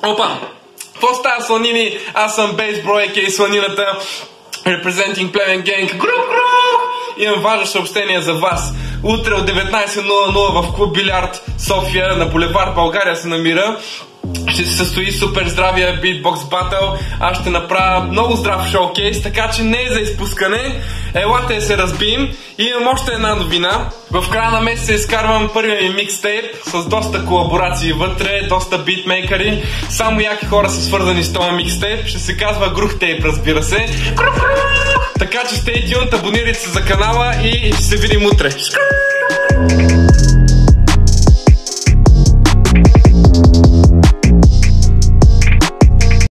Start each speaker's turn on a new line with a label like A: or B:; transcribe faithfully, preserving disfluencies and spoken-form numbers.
A: Опа! Какво става, сланини? Аз съм Бейсбро, а ка а сланината, representing Племен Генг. Имам важно съобщение за вас. Утре от деветнайсет нула нула в клуб Билярд София на булевард България се намира. Ще се състои супер здравия битбокс батъл. Аз ще направя много здрав шоукейс, така че не е за изпускане. Елате се разбием. И имам още една новина. В края на месеца изкарвам първия ми микстейп с доста колаборации вътре, доста битмейкъри. Само яки хора са свързани с този микстейп. Ще се казва Грухтейп, разбира се. Така че stay tuned, абонирайте се за канала и ще се видим утре.